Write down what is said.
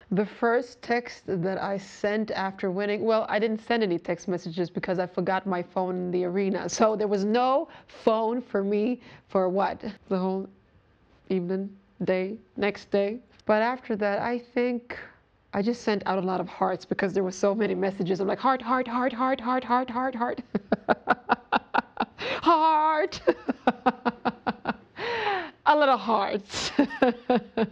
The first text that I sent after winning, well, I didn't send any text messages because I forgot my phone in the arena. So there was no phone for me for what? The whole evening, day, next day. But after that, I think I just sent out a lot of hearts because there were so many messages. I'm like, heart, heart, heart, heart, heart, heart, heart, heart. Heart. A little hearts.